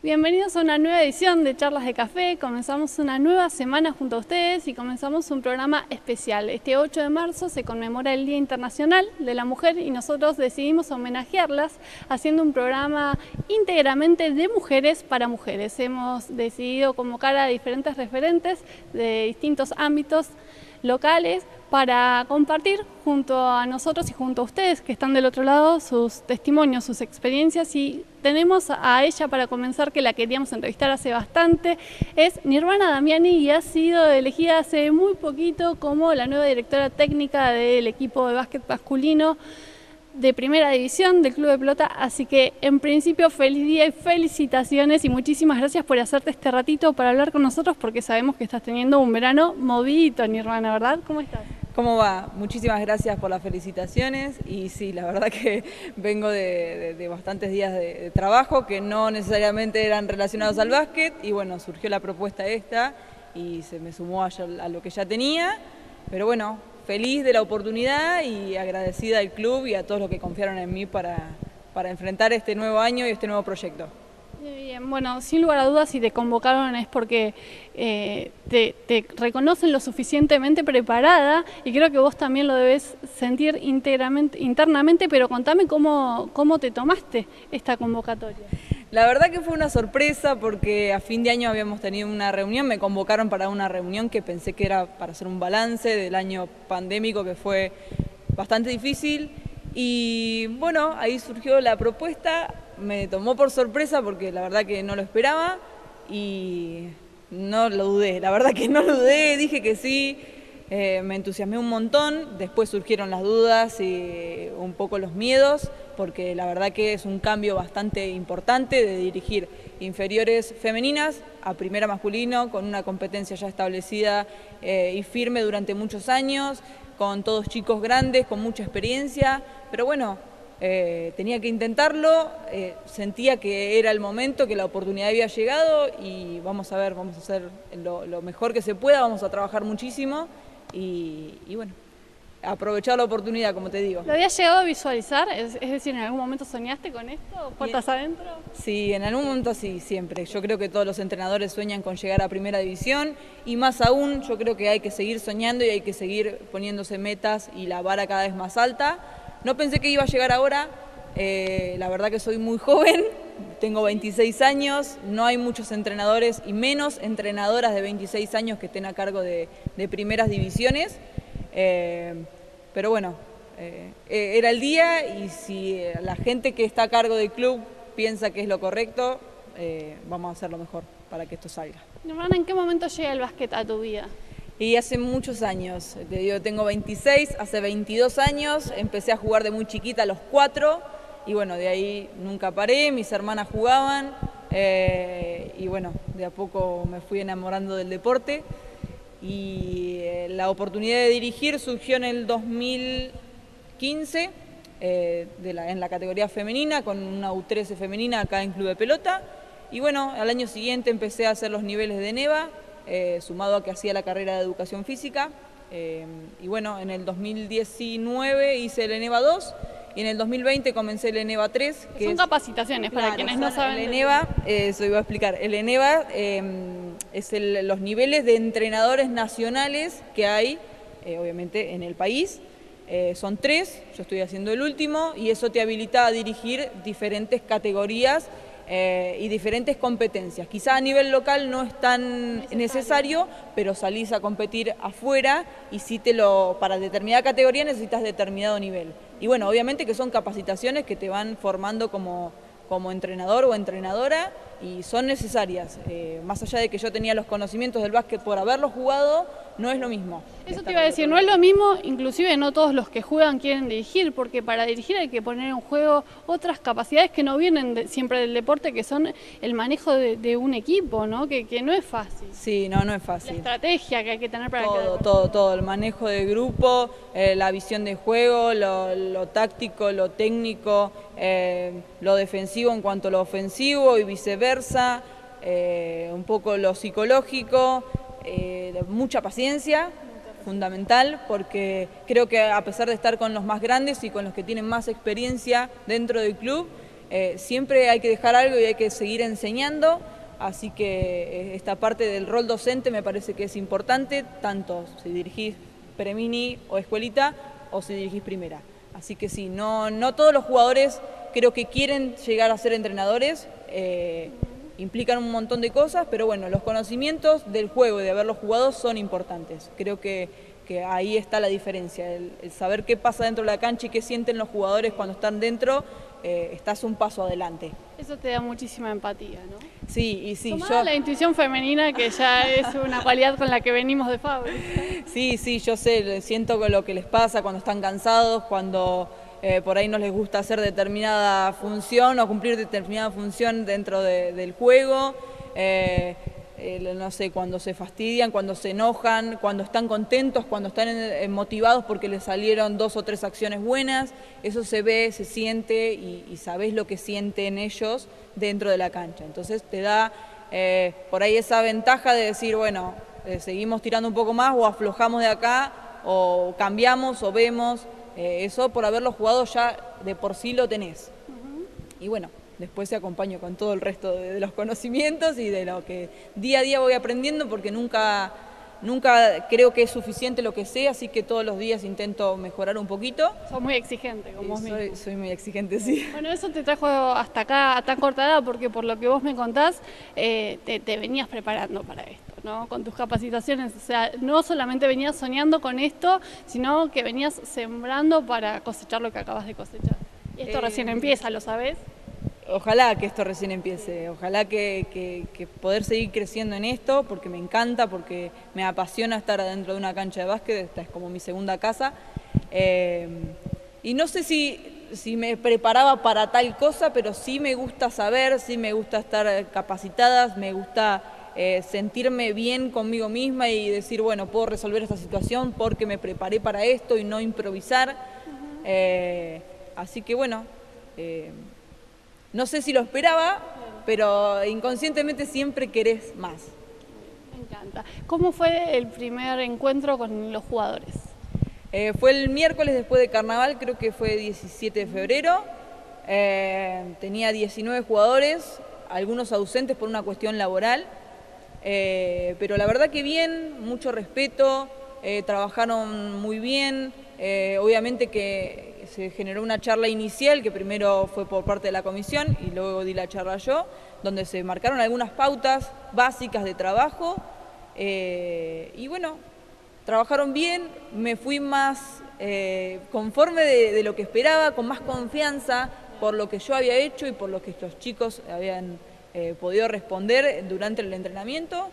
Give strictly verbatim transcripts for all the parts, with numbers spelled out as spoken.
Bienvenidos a una nueva edición de Charlas de Café. Comenzamos una nueva semana junto a ustedes y comenzamos un programa especial. Este ocho de marzo se conmemora el Día Internacional de la Mujer y nosotros decidimos homenajearlas haciendo un programa íntegramente de mujeres para mujeres. Hemos decidido convocar a diferentes referentes de distintos ámbitos locales para compartir junto a nosotros y junto a ustedes que están del otro lado sus testimonios, sus experiencias, y tenemos a ella para comenzar, que la queríamos entrevistar hace bastante. Es Nirvana Damiani y ha sido elegida hace muy poquito como la nueva directora técnica del equipo de básquet masculino de primera división del Club de Pelota, así que en principio feliz día y felicitaciones y muchísimas gracias por hacerte este ratito para hablar con nosotros, porque sabemos que estás teniendo un verano movidito, Nirvana, ¿verdad? ¿Cómo estás? ¿Cómo va? Muchísimas gracias por las felicitaciones y sí, la verdad que vengo de, de, de bastantes días de, de trabajo que no necesariamente eran relacionados al básquet y bueno, surgió la propuesta esta y se me sumó a, a lo que ya tenía, pero bueno, feliz de la oportunidad y agradecida al club y a todos los que confiaron en mí para, para enfrentar este nuevo año y este nuevo proyecto. Bien, bueno, sin lugar a dudas, si te convocaron es porque eh, te, te reconocen lo suficientemente preparada y creo que vos también lo debes sentir íntegramente, internamente, pero contame cómo, cómo te tomaste esta convocatoria. La verdad que fue una sorpresa porque a fin de año habíamos tenido una reunión, me convocaron para una reunión que pensé que era para hacer un balance del año pandémico que fue bastante difícil y bueno, ahí surgió la propuesta, me tomó por sorpresa porque la verdad que no lo esperaba y no lo dudé, la verdad que no lo dudé, dije que sí. Eh, me entusiasmé un montón, después surgieron las dudas y un poco los miedos, porque la verdad que es un cambio bastante importante de dirigir inferiores femeninas a primera masculino, con una competencia ya establecida eh, y firme durante muchos años, con todos chicos grandes, con mucha experiencia, pero bueno, eh, tenía que intentarlo, eh, sentía que era el momento, que la oportunidad había llegado y vamos a ver, vamos a hacer lo, lo mejor que se pueda, vamos a trabajar muchísimo. Y, y bueno, aprovechar la oportunidad, como te digo. ¿Lo habías llegado a visualizar? Es, es decir, ¿en algún momento soñaste con esto? ¿Puertas adentro? Sí, en algún momento sí, siempre. Yo creo que todos los entrenadores sueñan con llegar a primera división y más aún, yo creo que hay que seguir soñando y hay que seguir poniéndose metas y la vara cada vez más alta. No pensé que iba a llegar ahora, eh, la verdad que soy muy joven, tengo veintiséis años, no hay muchos entrenadores y menos entrenadoras de veintiséis años que estén a cargo de, de primeras divisiones, eh, pero bueno, eh, era el día y si la gente que está a cargo del club piensa que es lo correcto, eh, vamos a hacer lo mejor para que esto salga. Nirvana, ¿en qué momento llega el básquet a tu vida? Y hace muchos años, te digo, tengo veintiséis, hace veintidós años, empecé a jugar de muy chiquita a los cuatro, y bueno, de ahí nunca paré, mis hermanas jugaban eh, y bueno, de a poco me fui enamorando del deporte y eh, la oportunidad de dirigir surgió en el dos mil quince eh, de la, en la categoría femenina con una U trece femenina acá en Club de Pelota y bueno, al año siguiente empecé a hacer los niveles de NEVA, eh, sumado a que hacía la carrera de educación física eh, y bueno, en el dos mil diecinueve hice el NEVA dos. Y en el dos mil veinte comencé el ENEVA tres. Que son es, capacitaciones, para claro, quienes no saben. El ENEVA, eh, eso iba a explicar, el ENEVA eh, es el, los niveles de entrenadores nacionales que hay, eh, obviamente, en el país. Eh, son tres, yo estoy haciendo el último, y eso te habilita a dirigir diferentes categorías eh, y diferentes competencias. Quizá a nivel local no es tan necesario, necesario pero salís a competir afuera y si te lo, para determinada categoría necesitas determinado nivel. Y bueno, obviamente que son capacitaciones que te van formando como, como entrenador o entrenadora y son necesarias. Eh, más allá de que yo tenía los conocimientos del básquet por haberlo jugado, no es lo mismo. Eso te iba a decir, no es lo mismo, inclusive no todos los que juegan quieren dirigir, porque para dirigir hay que poner en juego otras capacidades que no vienen de, siempre del deporte, que son el manejo de, de un equipo, ¿no? Que, que no es fácil. Sí, no, no es fácil. La estrategia que hay que tener para todo, cada todo, todo, el manejo de grupo, eh, la visión de juego, lo, lo táctico, lo técnico, eh, lo defensivo en cuanto a lo ofensivo y viceversa, eh, un poco lo psicológico. Eh, de mucha paciencia, fundamental, porque creo que a pesar de estar con los más grandes y con los que tienen más experiencia dentro del club, eh, siempre hay que dejar algo y hay que seguir enseñando, así que esta parte del rol docente me parece que es importante, tanto si dirigís premini o escuelita o si dirigís primera. Así que sí, no, no todos los jugadores creo que quieren llegar a ser entrenadores, eh, implican un montón de cosas, pero bueno, los conocimientos del juego y de haberlos jugado son importantes. Creo que, que ahí está la diferencia, el, el saber qué pasa dentro de la cancha y qué sienten los jugadores cuando están dentro, eh, estás un paso adelante. Eso te da muchísima empatía, ¿no? Sí, y sí. Sumado yo... la intuición femenina, que ya es una cualidad con la que venimos de fábrica. Sí, sí, yo sé, siento con lo que les pasa cuando están cansados, cuando eh, por ahí no les gusta hacer determinada función o cumplir determinada función dentro de, del juego. Eh, eh, no sé, cuando se fastidian, cuando se enojan, cuando están contentos, cuando están en, en motivados porque les salieron dos o tres acciones buenas. Eso se ve, se siente y, y sabés lo que sienten ellos dentro de la cancha. Entonces te da eh, por ahí esa ventaja de decir, bueno, eh, seguimos tirando un poco más o aflojamos de acá o cambiamos o vemos. Eh, eso por haberlo jugado ya de por sí lo tenés. Uh-huh. Y bueno, después se acompaño con todo el resto de, de los conocimientos y de lo que día a día voy aprendiendo, porque nunca, nunca creo que es suficiente lo que sé, así que todos los días intento mejorar un poquito. Sos muy exigente con vos mismo. Soy, soy muy exigente, sí. Bueno, eso te trajo hasta acá a tan corta edad, porque por lo que vos me contás, eh, te, te venías preparando para esto, ¿no? Con tus capacitaciones, o sea, no solamente venías soñando con esto, sino que venías sembrando para cosechar lo que acabas de cosechar. Y esto eh, recién empieza, ¿lo sabés? Ojalá que esto recién empiece, ojalá que, que, que poder seguir creciendo en esto, porque me encanta, porque me apasiona estar adentro de una cancha de básquet, esta es como mi segunda casa. Eh, y no sé si, si me preparaba para tal cosa, pero sí me gusta saber, sí me gusta estar capacitada, me gusta eh, sentirme bien conmigo misma y decir, bueno, puedo resolver esta situación porque me preparé para esto y no improvisar. Uh-huh. eh, así que bueno... Eh, No sé si lo esperaba, pero inconscientemente siempre querés más. Me encanta. ¿Cómo fue el primer encuentro con los jugadores? Eh, fue el miércoles después de Carnaval, creo que fue diecisiete de febrero. Eh, tenía diecinueve jugadores, algunos ausentes por una cuestión laboral. Eh, pero la verdad que bien, mucho respeto, eh, trabajaron muy bien. Eh, obviamente que se generó una charla inicial que primero fue por parte de la comisión y luego di la charla yo, donde se marcaron algunas pautas básicas de trabajo eh, y bueno, trabajaron bien, me fui más eh, conforme de, de lo que esperaba, con más confianza por lo que yo había hecho y por lo que estos chicos habían eh, podido responder durante el entrenamiento.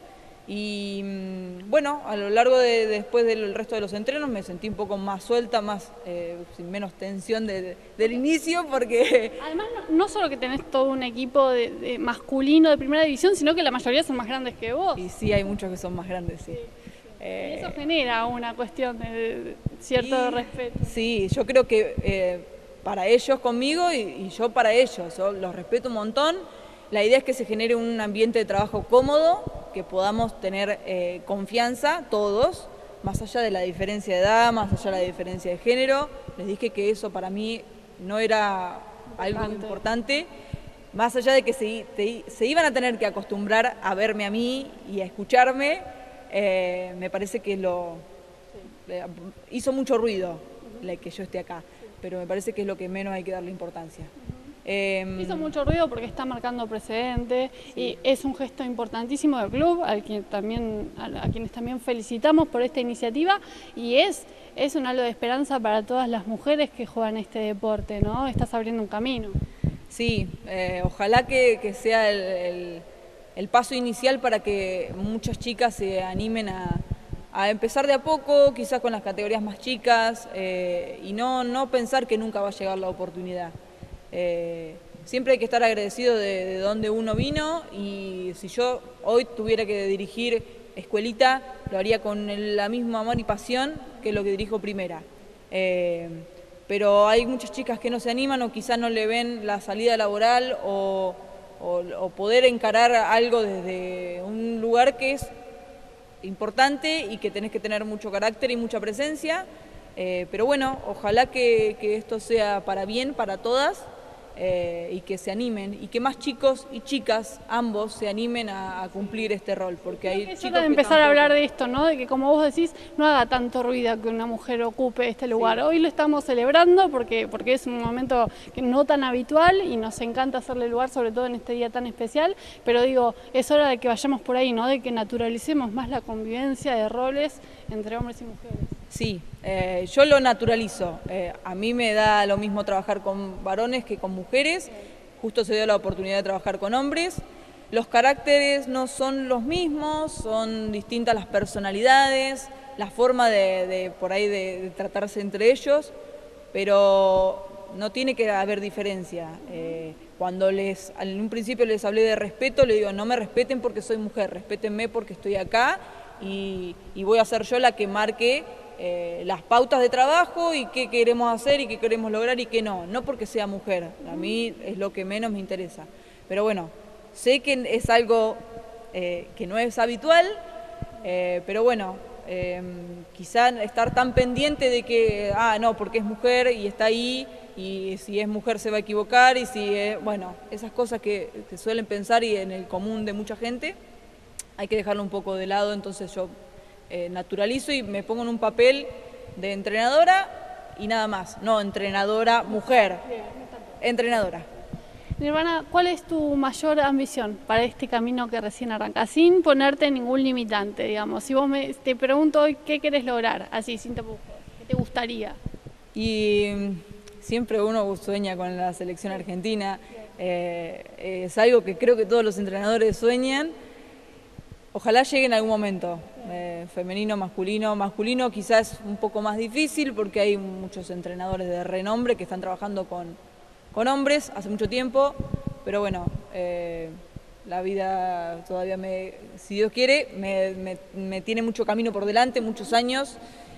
Y bueno, a lo largo de después del resto de los entrenos me sentí un poco más suelta, más eh, sin menos tensión de, de, del inicio, porque... Además, no, no solo que tenés todo un equipo de, de masculino de primera división, sino que la mayoría son más grandes que vos. Y sí, hay muchos que son más grandes, sí. sí, sí. Eh, y eso genera una cuestión de, de cierto y, respeto. Sí, yo creo que eh, para ellos conmigo y, y yo para ellos, yo los respeto un montón. La idea es que se genere un ambiente de trabajo cómodo, que podamos tener eh, confianza todos, más allá de la diferencia de edad, más allá de la diferencia de género. Les dije que eso para mí no era importante. Algo importante, más allá de que se, te, se iban a tener que acostumbrar a verme a mí y a escucharme, eh, me parece que lo sí. eh, hizo mucho ruido uh-huh. la, que yo esté acá, sí. pero me parece que es lo que menos hay que darle importancia. Uh-huh. Eh, Hizo mucho ruido porque está marcando precedente sí. y es un gesto importantísimo del club, al que también, a, a quienes también felicitamos por esta iniciativa, y es, es un halo de esperanza para todas las mujeres que juegan este deporte, ¿no? Estás abriendo un camino. Sí, eh, ojalá que, que sea el, el, el paso inicial para que muchas chicas se animen a, a empezar de a poco, quizás con las categorías más chicas, eh, y no, no pensar que nunca va a llegar la oportunidad. Eh, siempre hay que estar agradecido de, de dónde uno vino, y si yo hoy tuviera que dirigir escuelita, lo haría con el la misma amor y pasión que lo que dirijo primera. Eh, pero hay muchas chicas que no se animan o quizás no le ven la salida laboral o, o, o poder encarar algo desde un lugar que es importante y que tenés que tener mucho carácter y mucha presencia. Eh, pero bueno, ojalá que, que esto sea para bien, para todas. eh, y que se animen, y que más chicos y chicas, ambos, se animen a, a cumplir este rol, porque hay es chicos hora de que empezar a tampoco... hablar de esto, ¿no? De que, como vos decís, no haga tanto ruido que una mujer ocupe este lugar. Sí. Hoy lo estamos celebrando porque, porque es un momento que no tan habitual y nos encanta hacerle lugar, sobre todo en este día tan especial, pero digo, es hora de que vayamos por ahí, ¿no? De que naturalicemos más la convivencia de roles entre hombres y mujeres. Sí, eh, yo lo naturalizo. Eh, a mí me da lo mismo trabajar con varones que con mujeres. Justo se dio la oportunidad de trabajar con hombres. Los caracteres no son los mismos, son distintas las personalidades, la forma de, de por ahí de, de tratarse entre ellos, pero no tiene que haber diferencia. Eh, cuando les, en un principio les hablé de respeto, les digo, no me respeten porque soy mujer, respétenme porque estoy acá y, y voy a ser yo la que marque Eh, las pautas de trabajo y qué queremos hacer y qué queremos lograr y qué no, no porque sea mujer, a mí es lo que menos me interesa, pero bueno, sé que es algo eh, que no es habitual, eh, pero bueno, eh, quizá estar tan pendiente de que, ah, no, porque es mujer y está ahí, y si es mujer se va a equivocar, y si es, bueno, esas cosas que, que suelen pensar y en el común de mucha gente, hay que dejarlo un poco de lado, entonces yo Eh, naturalizo y me pongo en un papel de entrenadora y nada más, no entrenadora mujer, entrenadora. Nirvana, ¿cuál es tu mayor ambición para este camino que recién arranca? Sin ponerte ningún limitante, digamos. Si vos me, te pregunto hoy qué querés lograr, así, sin tapujos, ¿qué te gustaría? Y siempre uno sueña con la selección argentina, eh, es algo que creo que todos los entrenadores sueñan. Ojalá llegue en algún momento, eh, femenino, masculino. Masculino quizás es un poco más difícil porque hay muchos entrenadores de renombre que están trabajando con, con hombres hace mucho tiempo, pero bueno, eh, la vida todavía, me, si Dios quiere, me, me, me tiene mucho camino por delante, muchos años,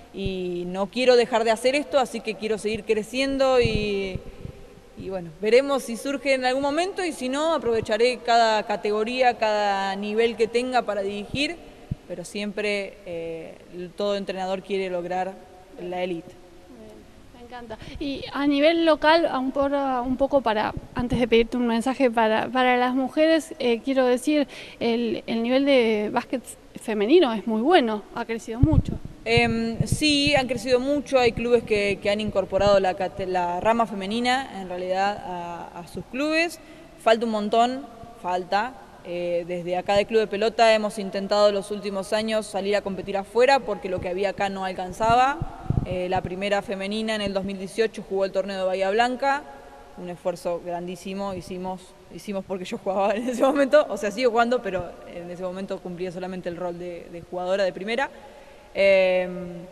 y no quiero dejar de hacer esto, así que quiero seguir creciendo y... Y bueno, veremos si surge en algún momento y si no, aprovecharé cada categoría, cada nivel que tenga para dirigir, pero siempre eh, todo entrenador quiere lograr la élite. Me encanta. Y a nivel local, un, por, un poco para, antes de pedirte un mensaje para, para las mujeres, eh, quiero decir, el, el nivel de básquet femenino es muy bueno, ha crecido mucho. Eh, sí, han crecido mucho, hay clubes que, que han incorporado la, la rama femenina en realidad a, a sus clubes, falta un montón, falta, eh, desde acá del Club de Pelota hemos intentado los últimos años salir a competir afuera porque lo que había acá no alcanzaba, eh, la primera femenina en el dos mil dieciocho jugó el torneo de Bahía Blanca, un esfuerzo grandísimo, hicimos, hicimos porque yo jugaba en ese momento, o sea sigo jugando, pero en ese momento cumplía solamente el rol de, de jugadora de primera. Eh,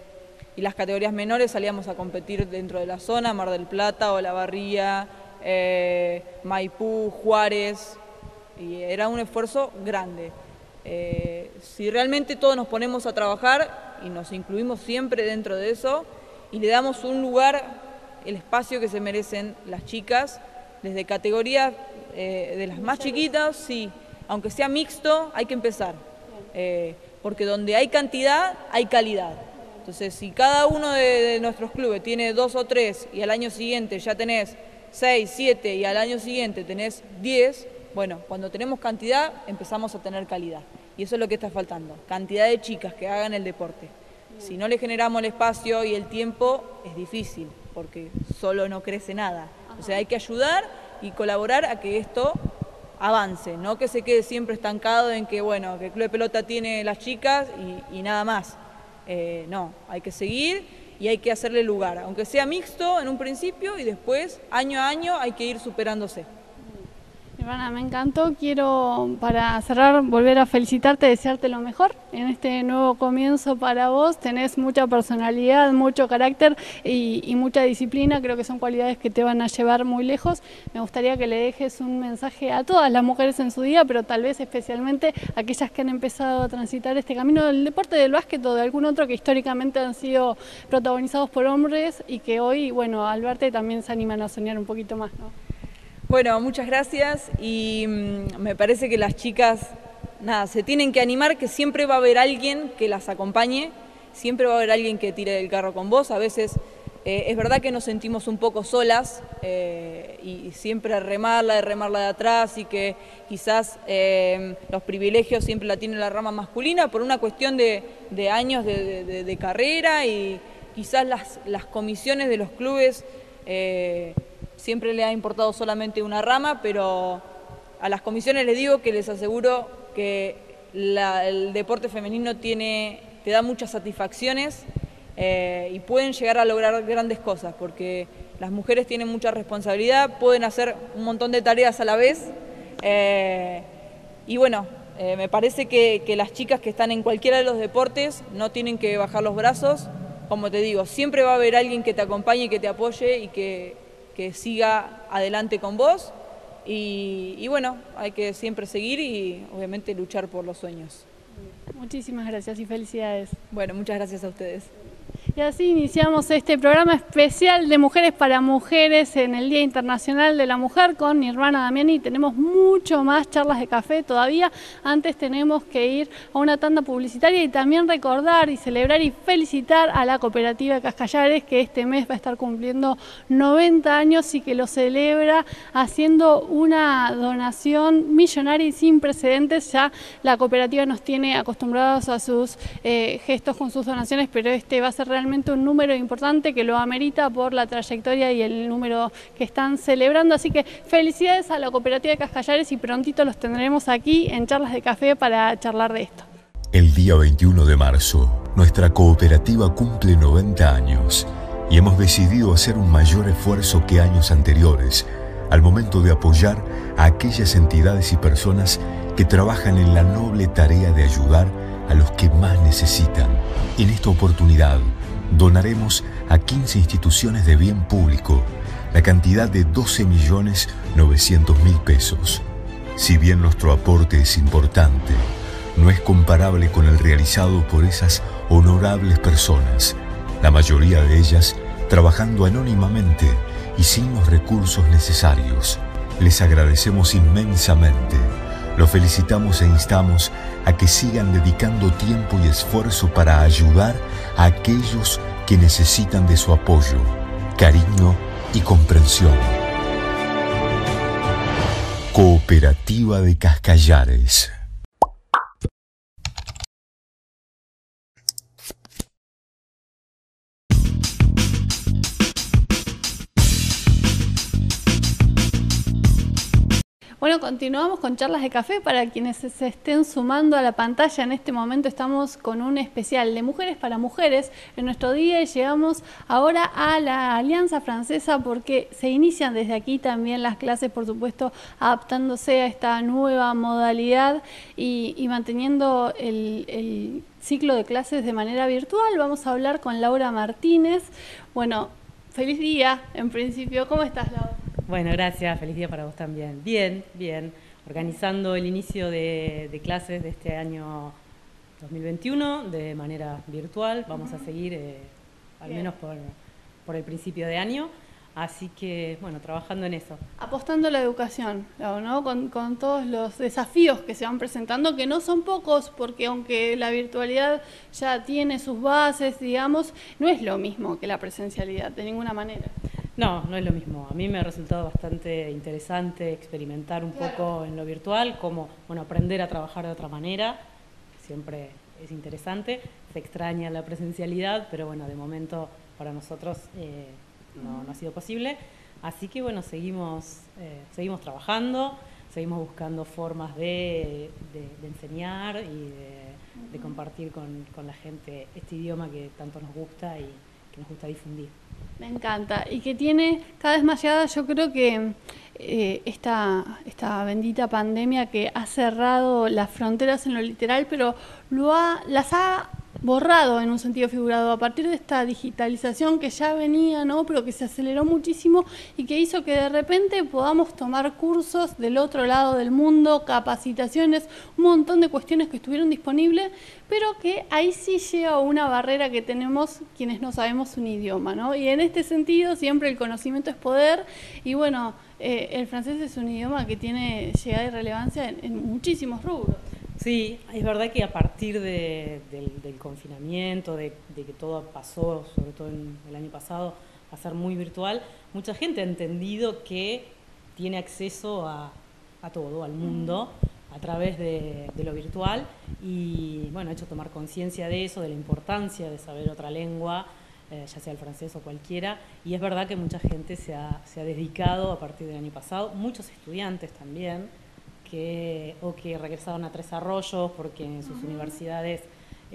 y las categorías menores salíamos a competir dentro de la zona, Mar del Plata, Olavarría, eh, Maipú, Juárez, y era un esfuerzo grande. Eh, si realmente todos nos ponemos a trabajar y nos incluimos siempre dentro de eso y le damos un lugar, el espacio que se merecen las chicas, desde categorías eh, de las más chiquitas, sí, aunque sea mixto, hay que empezar. Eh, porque donde hay cantidad, hay calidad. Entonces, si cada uno de, de nuestros clubes tiene dos o tres y al año siguiente ya tenés seis, siete y al año siguiente tenés diez, bueno, cuando tenemos cantidad empezamos a tener calidad. Y eso es lo que está faltando, cantidad de chicas que hagan el deporte. Si no le generamos el espacio y el tiempo, es difícil, porque solo no crece nada. O sea, hay que ayudar y colaborar a que esto avance, no que se quede siempre estancado en que, bueno, que el Club de Pelota tiene las chicas y, y nada más. Eh, no, hay que seguir y hay que hacerle lugar, aunque sea mixto en un principio y después, año a año, hay que ir superándose. Nirvana, me encantó. Quiero, para cerrar, volver a felicitarte, desearte lo mejor en este nuevo comienzo para vos. Tenés mucha personalidad, mucho carácter y, y mucha disciplina. Creo que son cualidades que te van a llevar muy lejos. Me gustaría que le dejes un mensaje a todas las mujeres en su día, pero tal vez especialmente a aquellas que han empezado a transitar este camino del deporte del básquet o de algún otro que históricamente han sido protagonizados por hombres y que hoy, bueno, al verte también se animan a soñar un poquito más, ¿no? Bueno, muchas gracias y mmm, me parece que las chicas, nada, se tienen que animar, que siempre va a haber alguien que las acompañe, siempre va a haber alguien que tire del carro con vos, a veces Eh, es verdad que nos sentimos un poco solas eh, y, y siempre remarla, de remarla de atrás y que quizás eh, los privilegios siempre la tiene la rama masculina por una cuestión de, de años de, de, de carrera y quizás las, las comisiones de los clubes eh, siempre le ha importado solamente una rama, pero a las comisiones les digo que les aseguro que la, el deporte femenino tiene, te da muchas satisfacciones. Eh, y pueden llegar a lograr grandes cosas, porque las mujeres tienen mucha responsabilidad, pueden hacer un montón de tareas a la vez, eh, y bueno, eh, me parece que, que las chicas que están en cualquiera de los deportes no tienen que bajar los brazos. Como te digo, siempre va a haber alguien que te acompañe y que te apoye y que, que siga adelante con vos, y, y bueno, hay que siempre seguir y obviamente luchar por los sueños. Muchísimas gracias y felicidades. Bueno, muchas gracias a ustedes. Y así iniciamos este programa especial de Mujeres para Mujeres en el Día Internacional de la Mujer con mi hermana Damiani. Tenemos mucho más charlas de café todavía. Antes tenemos que ir a una tanda publicitaria y también recordar y celebrar y felicitar a la cooperativa de Cascallares, que este mes va a estar cumpliendo noventa años y que lo celebra haciendo una donación millonaria y sin precedentes. Ya la cooperativa nos tiene acostumbrados a sus eh, gestos con sus donaciones, pero este va a ser realmente un número importante que lo amerita por la trayectoria y el número que están celebrando. Así que felicidades a la cooperativa de Cascallares y prontito los tendremos aquí en Charlas de Café para charlar de esto. El día veintiuno de marzo, nuestra cooperativa cumple noventa años y hemos decidido hacer un mayor esfuerzo que años anteriores al momento de apoyar a aquellas entidades y personas que trabajan en la noble tarea de ayudar a los que más necesitan. En esta oportunidad, donaremos a quince instituciones de bien público la cantidad de doce millones novecientos mil pesos. Si bien nuestro aporte es importante, no es comparable con el realizado por esas honorables personas, la mayoría de ellas trabajando anónimamente y sin los recursos necesarios. Les agradecemos inmensamente. Los felicitamos e instamos a que sigan dedicando tiempo y esfuerzo para ayudar a aquellos que necesitan de su apoyo, cariño y comprensión. Cooperativa de Cascallares. Bueno, continuamos con Charlas de Café. Para quienes se estén sumando a la pantalla, en este momento estamos con un especial de Mujeres para Mujeres en nuestro día y llegamos ahora a la Alianza Francesa porque se inician desde aquí también las clases, por supuesto, adaptándose a esta nueva modalidad y, y manteniendo el, el ciclo de clases de manera virtual. Vamos a hablar con Laura Martínez. Bueno, feliz día en principio. ¿Cómo estás, Laura? Bueno, gracias. Feliz día para vos también. Bien, bien. Organizando el inicio de, de clases de este año dos mil veintiuno de manera virtual. Vamos uh-huh. a seguir, eh, al bien. menos por, por el principio de año. Así que, bueno, trabajando en eso. Apostando a la educación, ¿no? Con, con todos los desafíos que se van presentando, que no son pocos, porque aunque la virtualidad ya tiene sus bases, digamos, no es lo mismo que la presencialidad, de ninguna manera. No, no es lo mismo. A mí me ha resultado bastante interesante experimentar un claro. poco en lo virtual, como bueno, aprender a trabajar de otra manera. Siempre es interesante. Se extraña la presencialidad, pero bueno, de momento para nosotros eh, no, no ha sido posible. Así que bueno, seguimos, eh, seguimos trabajando, seguimos buscando formas de, de, de enseñar y de, de compartir con, con la gente este idioma que tanto nos gusta y que nos gusta difundir. Me encanta, y que tiene cada vez más llegada, yo creo que eh, esta, esta bendita pandemia que ha cerrado las fronteras en lo literal, pero lo ha, las ha borrado en un sentido figurado a partir de esta digitalización que ya venía, ¿no? Pero que se aceleró muchísimo y que hizo que de repente podamos tomar cursos del otro lado del mundo, capacitaciones, un montón de cuestiones que estuvieron disponibles, pero que ahí sí llega una barrera que tenemos quienes no sabemos un idioma, ¿no? Y en este sentido siempre el conocimiento es poder y bueno, eh, el francés es un idioma que tiene llegada y relevancia en, en muchísimos rubros. Sí, es verdad que a partir de, del, del confinamiento, de, de que todo pasó, sobre todo en el año pasado, a ser muy virtual, mucha gente ha entendido que tiene acceso a, a todo, al mundo, a través de, de lo virtual, y bueno, ha hecho tomar conciencia de eso, de la importancia de saber otra lengua, eh, ya sea el francés o cualquiera, y es verdad que mucha gente se ha, se ha dedicado a partir del año pasado, muchos estudiantes también, que, o que regresaron a Tres Arroyos porque en sus uh-huh. universidades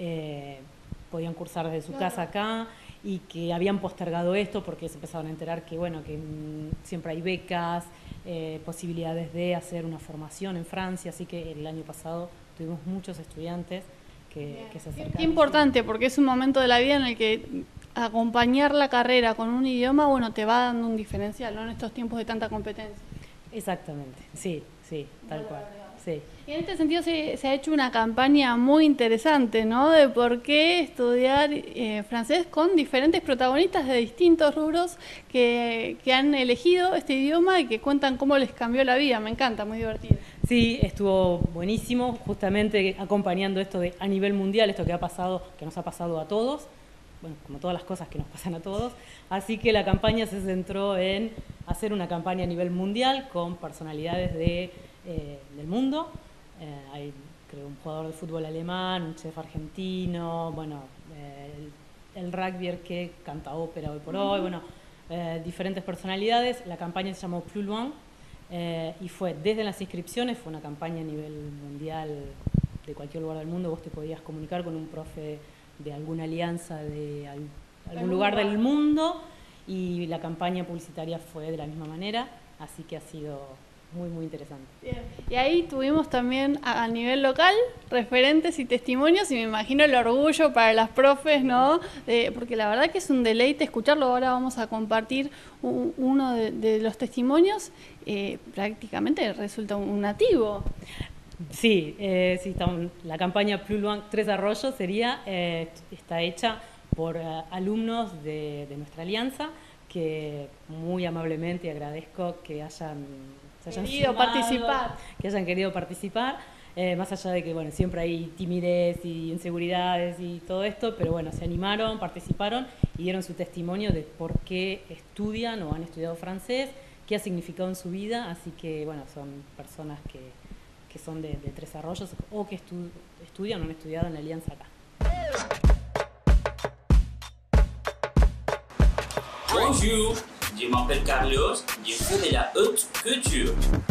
eh, podían cursar desde su claro. casa acá, y que habían postergado esto porque se empezaron a enterar que, bueno, que mmm, siempre hay becas, eh, posibilidades de hacer una formación en Francia, así que el año pasado tuvimos muchos estudiantes que, que se acercaron. Qué importante, porque es un momento de la vida en el que acompañar la carrera con un idioma, bueno, te va dando un diferencial, ¿no? En estos tiempos de tanta competencia. Exactamente, sí, sí, tal cual. Sí. Y en este sentido se, se ha hecho una campaña muy interesante, ¿no? De por qué estudiar eh, francés con diferentes protagonistas de distintos rubros que, que han elegido este idioma y que cuentan cómo les cambió la vida. Me encanta, muy divertido. Sí, estuvo buenísimo, justamente acompañando esto de a nivel mundial, esto que ha pasado, que nos ha pasado a todos, bueno, como todas las cosas que nos pasan a todos. Así que la campaña se centró en hacer una campaña a nivel mundial con personalidades de Eh, del mundo. Eh, hay, creo, un jugador de fútbol alemán, un chef argentino, bueno, eh, el, el rugbyer que canta ópera hoy por hoy, bueno, eh, diferentes personalidades. La campaña se llamó Plus Loin eh, y fue desde las inscripciones, fue una campaña a nivel mundial de cualquier lugar del mundo. Vos te podías comunicar con un profe de alguna alianza de al, algún lugar del mundo, y la campaña publicitaria fue de la misma manera, así que ha sido muy, muy interesante. Bien. Y ahí tuvimos también a, a nivel local referentes y testimonios, y me imagino el orgullo para las profes, ¿no? Eh, porque la verdad que es un deleite escucharlo. Ahora vamos a compartir un, uno de, de los testimonios. Eh, prácticamente resulta un nativo. Sí, eh, sí está, la campaña Plus Loin Tres Arroyos sería, eh, está hecha por uh, alumnos de, de nuestra alianza, que muy amablemente agradezco que hayan hayan querido sumado, participar. que hayan querido participar, eh, más allá de que, bueno, siempre hay timidez y inseguridades y todo esto, pero bueno, se animaron, participaron y dieron su testimonio de por qué estudian o han estudiado francés, qué ha significado en su vida, así que, bueno, son personas que, que son de, de Tres Arroyos o que estu estudian o han estudiado en la alianza acá. Bonjour, je m'appelle Carlos, je fais de la haute couture.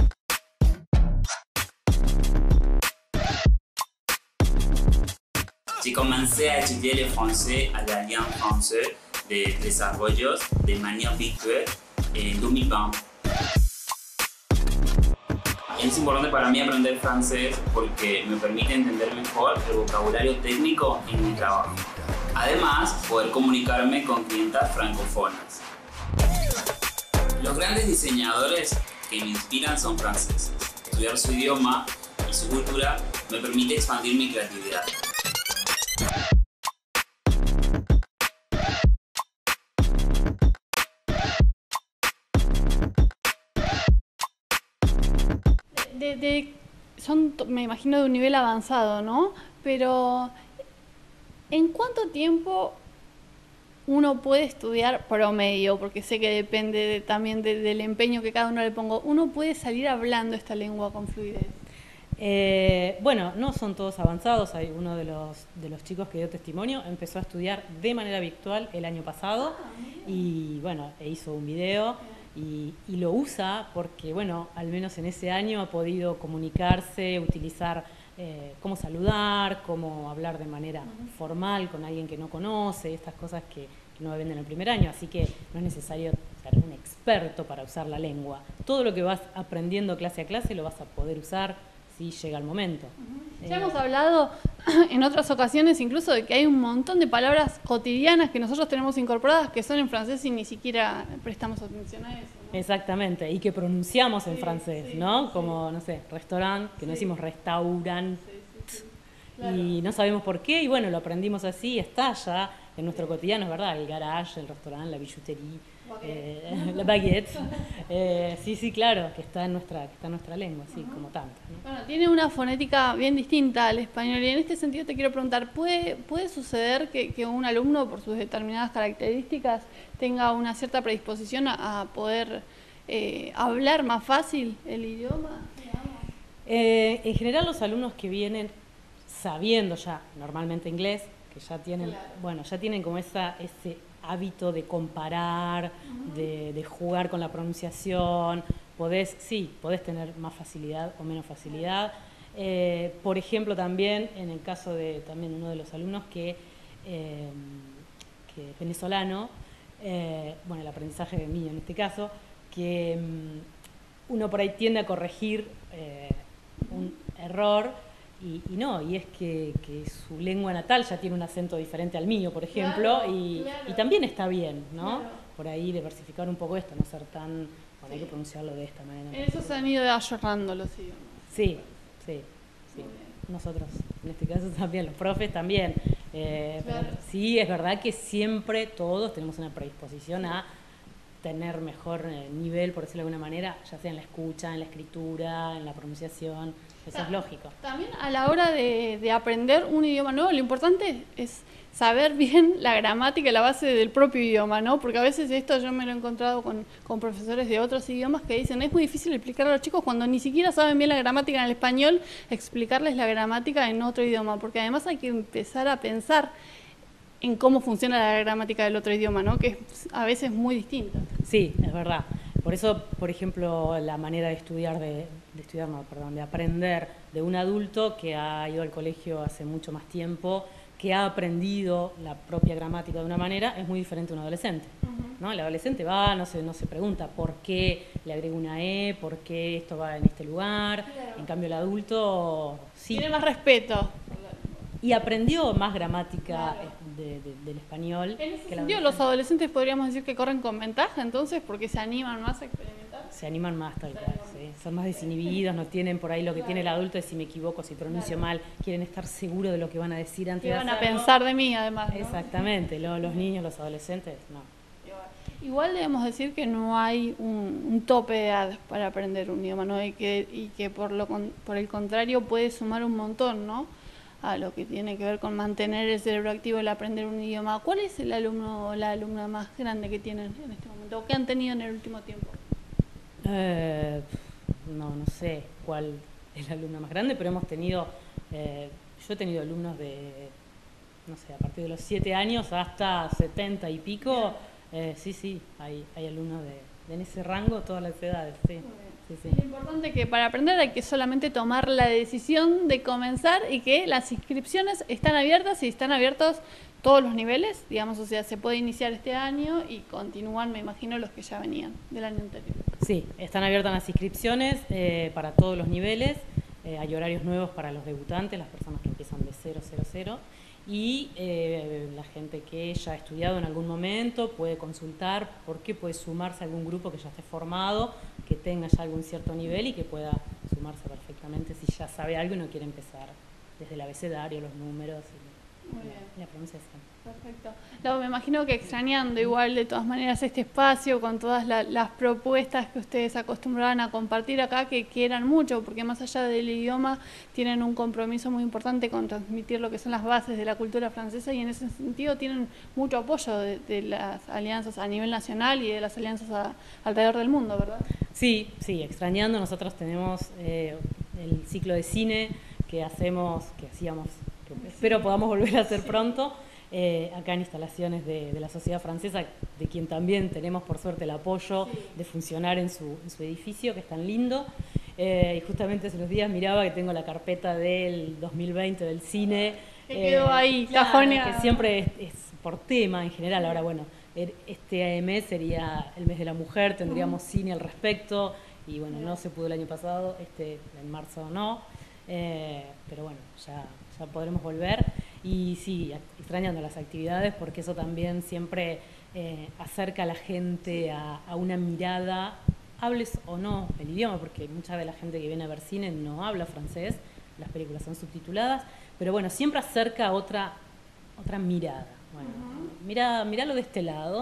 J'ai commencé à étudier le français à l'Alliance française de Tres Arroyos de manière virtuelle en dos mil veinte. Es importante para mí aprender francés porque me permite entender mejor el vocabulario técnico en mi trabajo. Además, poder comunicarme con clientas francófonas. Los grandes diseñadores que me inspiran son franceses. Estudiar su idioma y su cultura me permite expandir mi creatividad. De, de, son, me imagino, de un nivel avanzado, ¿no? Pero ¿en cuánto tiempo uno puede estudiar promedio? Porque sé que depende de, también de, del empeño que cada uno le ponga. ¿Uno puede salir hablando esta lengua con fluidez? Eh, bueno, no son todos avanzados. Hay uno de los, de los chicos que dio testimonio, empezó a estudiar de manera virtual el año pasado y bueno, e hizo un video y, y lo usa porque, bueno, al menos en ese año ha podido comunicarse, utilizar Eh, cómo saludar, cómo hablar de manera formal con alguien que no conoce, estas cosas que, que no ven en el primer año, así que no es necesario ser un experto para usar la lengua. Todo lo que vas aprendiendo clase a clase lo vas a poder usar si llega el momento. Uh-huh. Ya eh, hemos hablado en otras ocasiones incluso de que hay un montón de palabras cotidianas que nosotros tenemos incorporadas que son en francés y ni siquiera prestamos atención a eso, ¿no? Exactamente, y que pronunciamos sí, en francés, sí, ¿no? Sí. Como, no sé, restaurant, que sí. no decimos restaurant, sí, sí, sí. Claro. Y no sabemos por qué, y bueno, lo aprendimos así, está ya en nuestro cotidiano, es verdad, el garage, el restaurante, la billutería, eh, la baguette. Eh, sí, sí, claro, que está en nuestra, que está en nuestra lengua, sí, uh-huh. como tantas, ¿no? Bueno, tiene una fonética bien distinta al español y en este sentido te quiero preguntar, ¿puede, puede suceder que, que un alumno por sus determinadas características tenga una cierta predisposición a, a poder eh, hablar más fácil el idioma? Eh, en general los alumnos que vienen sabiendo ya normalmente inglés, que ya tienen, claro. bueno, ya tienen como esa, ese hábito de comparar, uh-huh. de, de jugar con la pronunciación, podés, sí, podés tener más facilidad o menos facilidad. Eh, por ejemplo, también en el caso de también uno de los alumnos que, eh, que es venezolano, eh, bueno, el aprendizaje de mío en este caso, que um, uno por ahí tiende a corregir eh, un error, Y, y no, y es que, que su lengua natal ya tiene un acento diferente al mío, por ejemplo, claro, y, claro. y también está bien, ¿no? Claro. Por ahí diversificar un poco esto, no ser tan, bueno, sí. hay que pronunciarlo de esta manera. En eso se han ido ayornando los idiomas. Sí, sí, sí. Nosotros, en este caso también, los profes también. Eh, claro. Pero sí, es verdad que siempre todos tenemos una predisposición a tener mejor nivel, por decirlo de alguna manera, ya sea en la escucha, en la escritura, en la pronunciación, eso es lógico. También a la hora de, de aprender un idioma nuevo, lo importante es saber bien la gramática y la base del propio idioma, ¿no? Porque a veces esto yo me lo he encontrado con, con profesores de otros idiomas que dicen es muy difícil explicar a los chicos cuando ni siquiera saben bien la gramática en el español, explicarles la gramática en otro idioma, porque además hay que empezar a pensar en cómo funciona la gramática del otro idioma, ¿no? Que es a veces muy distinta. Sí, es verdad. Por eso, por ejemplo, la manera de estudiar, de, de estudiar, no, perdón, de aprender de un adulto que ha ido al colegio hace mucho más tiempo, que ha aprendido la propia gramática de una manera, es muy diferente a un adolescente, uh-huh. ¿no? El adolescente va, no se, no se pregunta por qué le agrego una E, por qué esto va en este lugar, claro. En cambio el adulto sí. Tiene más respeto. Y aprendió más gramática claro. de, de, del español. En ese que sentido, los adolescentes podríamos decir que corren con ventaja, entonces, porque se animan más a experimentar. Se animan más, tal cual, sí. Son más desinhibidos, no tienen por ahí lo que claro. tiene el adulto, es si me equivoco, si pronuncio claro. mal, quieren estar seguros de lo que van a decir antes de hacerlo. ¿Qué van a pensar de mí, además? ¿No? Exactamente, los, los niños, los adolescentes, no. Igual debemos decir que no hay un, un tope de edad para aprender un idioma, ¿no? Y que, y que por, lo, por el contrario puede sumar un montón, ¿no? A lo que tiene que ver con mantener el cerebro activo, el aprender un idioma. ¿Cuál es el alumno o la alumna más grande que tienen en este momento o que han tenido en el último tiempo? Eh, no, no sé cuál es la alumna más grande, pero hemos tenido, eh, yo he tenido alumnos de, no sé, a partir de los siete años hasta setenta y pico. Eh, sí, sí, hay, hay alumnos de, de en ese rango, todas las edades, sí. Sí, sí. Es importante que para aprender hay que solamente tomar la decisión de comenzar y que las inscripciones están abiertas y están abiertos todos los niveles, digamos, o sea, se puede iniciar este año y continúan, me imagino, los que ya venían del año anterior. Sí, están abiertas las inscripciones eh, para todos los niveles, eh, hay horarios nuevos para los debutantes, las personas que empiezan de cero, cero, cero. Y eh, la gente que ya ha estudiado en algún momento puede consultar por qué puede sumarse a algún grupo que ya esté formado, que tenga ya algún cierto nivel y que pueda sumarse perfectamente si ya sabe algo y no quiere empezar desde el abecedario, los números y, Muy bien. y la pronunciación. Perfecto. No, me imagino que extrañando igual de todas maneras este espacio con todas la, las propuestas que ustedes acostumbraban a compartir acá, que quieran mucho, porque más allá del idioma tienen un compromiso muy importante con transmitir lo que son las bases de la cultura francesa y en ese sentido tienen mucho apoyo de, de las alianzas a nivel nacional y de las alianzas a, alrededor del mundo, ¿verdad? Sí, sí, extrañando. Nosotros tenemos eh, el ciclo de cine que hacemos, que hacíamos, que espero podamos volver a hacer pronto. Eh, acá en instalaciones de, de la Sociedad Francesa, de quien también tenemos por suerte el apoyo sí. de funcionar en su, en su edificio, que es tan lindo. Eh, y justamente hace unos días miraba que tengo la carpeta del dos mil veinte del cine. Que quedó eh, ahí, claro, cajoneada. Que siempre es, es por tema en general. Ahora, bueno, este mes sería el mes de la mujer, tendríamos uh-huh. cine al respecto. Y bueno, no se pudo el año pasado, este en marzo no. Eh, pero bueno, ya, ya podremos volver. Y sí, extrañando las actividades porque eso también siempre eh, acerca a la gente a, a una mirada, hables o no el idioma, porque mucha de la gente que viene a ver cine no habla francés, las películas son subtituladas, pero bueno, siempre acerca a otra, otra mirada. Bueno, uh-huh. mira, míralo de este lado,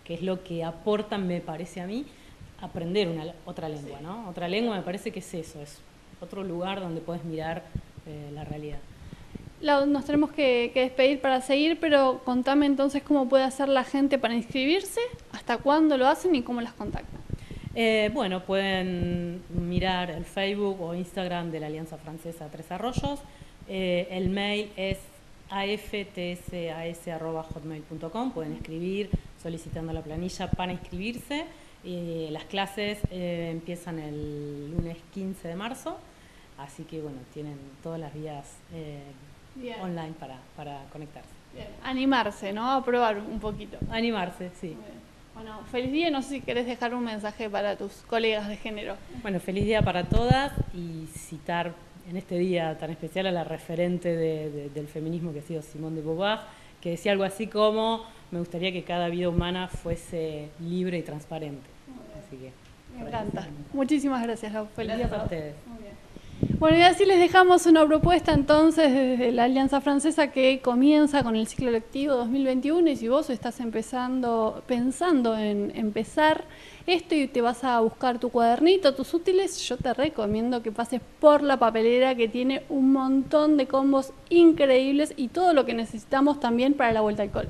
que es lo que aporta, me parece a mí, aprender una, otra lengua, ¿no? Otra lengua me parece que es eso, es otro lugar donde puedes mirar eh, la realidad. Lau, nos tenemos que, que despedir para seguir, pero contame entonces cómo puede hacer la gente para inscribirse, hasta cuándo lo hacen y cómo las contactan. Eh, bueno, pueden mirar el Facebook o Instagram de la Alianza Francesa Tres Arroyos. Eh, el mail es a f t s a s arroba hotmail punto com. Pueden escribir solicitando la planilla para inscribirse. Y las clases eh, empiezan el lunes quince de marzo, así que bueno, tienen todas las vías eh, online para, para conectarse. Bien. Animarse, ¿no? A probar un poquito. Animarse, sí. Bueno, feliz día. No sé si querés dejar un mensaje para tus colegas de género. Bueno, feliz día para todas y citar en este día tan especial a la referente de, de, del feminismo que ha sido Simone de Beauvoir, que decía algo así como: me gustaría que cada vida humana fuese libre y transparente. Así que, me encanta. Muchísimas gracias, Lau. Feliz gracias día a ustedes. Muy bien. Bueno, y así les dejamos una propuesta entonces desde la Alianza Francesa que comienza con el ciclo lectivo dos mil veintiuno, y si vos estás empezando, pensando en empezar esto y te vas a buscar tu cuadernito, tus útiles, yo te recomiendo que pases por la papelera, que tiene un montón de combos increíbles y todo lo que necesitamos también para la vuelta al cole.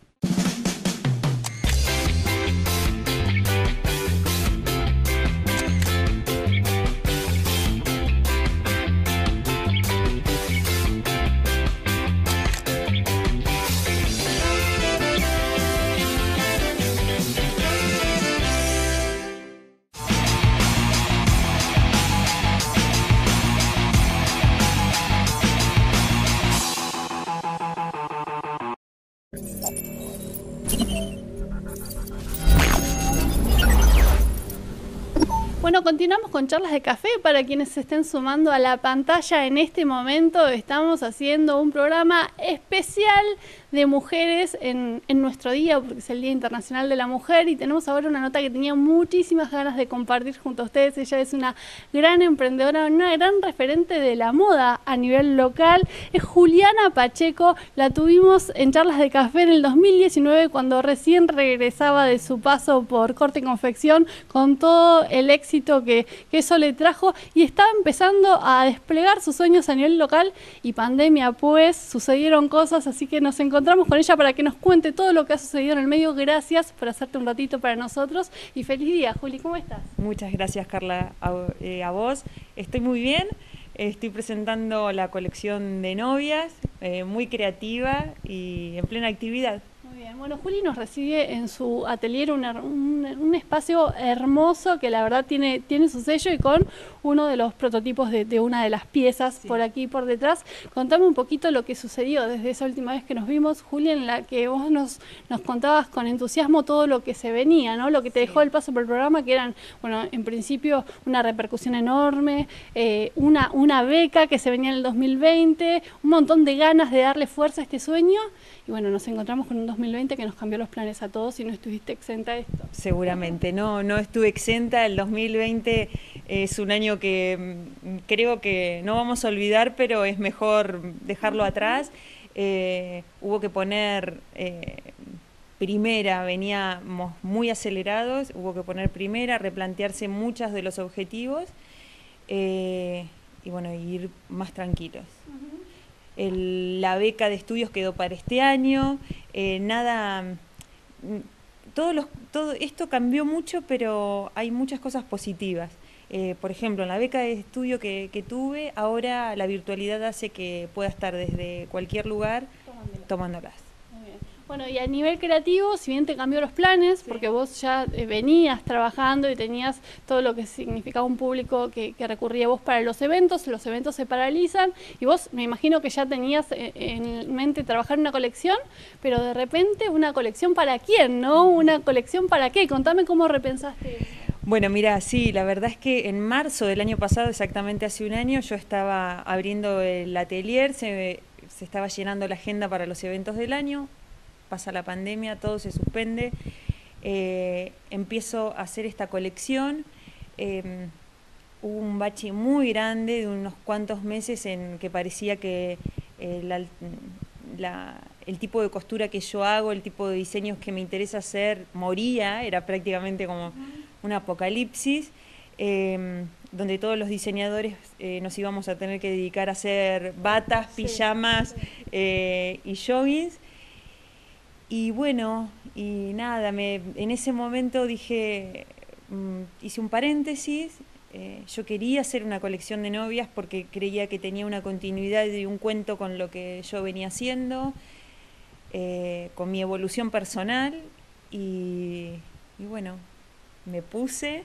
Bueno, continuamos con charlas de café. Para quienes se estén sumando a la pantalla en este momento, estamos haciendo un programa especial de mujeres en, en nuestro día, porque es el Día Internacional de la Mujer, y tenemos ahora una nota que tenía muchísimas ganas de compartir junto a ustedes. Ella es una gran emprendedora, una gran referente de la moda a nivel local. Es Juliana Pacheco. La tuvimos en charlas de café en el dos mil diecinueve, cuando recién regresaba de su paso por Corte y Confección, con todo el éxito que, que eso le trajo, y estaba empezando a desplegar sus sueños a nivel local, y pandemia pues, sucedieron cosas, así que nos encontramos con ella para que nos cuente todo lo que ha sucedido en el medio. Gracias por hacerte un ratito para nosotros y feliz día. Juli, ¿cómo estás? Muchas gracias, Carla, a, eh, a vos. Estoy muy bien, estoy presentando la colección de novias, eh, muy creativa y en plena actividad. Muy bien. Bueno, Juli nos recibe en su atelier, un, un, un espacio hermoso que la verdad tiene, tiene su sello, y con uno de los prototipos de, de una de las piezas, sí, por aquí y por detrás. Contame un poquito lo que sucedió desde esa última vez que nos vimos, Juli, en la que vos nos, nos contabas con entusiasmo todo lo que se venía, ¿no? Lo que te sí. dejó el paso por el programa, que eran, bueno, en principio una repercusión enorme, eh, una, una beca que se venía en el dos mil veinte, un montón de ganas de darle fuerza a este sueño, y bueno, nos encontramos con un dos mil veinte que nos cambió los planes a todos y no estuviste exenta de esto. Seguramente, no, no estuve exenta. El dos mil veinte es un año que creo que no vamos a olvidar, pero es mejor dejarlo atrás. Eh, hubo que poner eh, primera, veníamos muy acelerados, hubo que poner primera, replantearse muchos de los objetivos eh, y bueno, ir más tranquilos. Uh-huh. El, la beca de estudios quedó para este año, eh, nada, todos los, todo esto cambió mucho, pero hay muchas cosas positivas. Eh, por ejemplo, en la beca de estudio que, que tuve, ahora la virtualidad hace que pueda estar desde cualquier lugar tomándolas. tomándolas. Bueno, y a nivel creativo, si bien te cambió los planes, sí, porque vos ya eh, venías trabajando y tenías todo lo que significaba un público que, que recurría a vos para los eventos, los eventos se paralizan, y vos me imagino que ya tenías eh, en mente trabajar una colección, pero de repente una colección ¿para quién, no? Una colección ¿para qué? Contame cómo repensaste eso. Bueno, mira, sí, la verdad es que en marzo del año pasado, exactamente hace un año, yo estaba abriendo el atelier, se, se estaba llenando la agenda para los eventos del año. Pasa la pandemia, todo se suspende, eh, empiezo a hacer esta colección, eh, hubo un bache muy grande de unos cuantos meses en que parecía que eh, la, la, el tipo de costura que yo hago, el tipo de diseños que me interesa hacer, moría, era prácticamente como un apocalipsis, eh, donde todos los diseñadores eh, nos íbamos a tener que dedicar a hacer batas, pijamas eh, y joggings. Y bueno, y nada, me, en ese momento dije, mmm, hice un paréntesis. Eh, yo quería hacer una colección de novias porque creía que tenía una continuidad de un cuento con lo que yo venía haciendo, eh, con mi evolución personal, y, y bueno, me puse,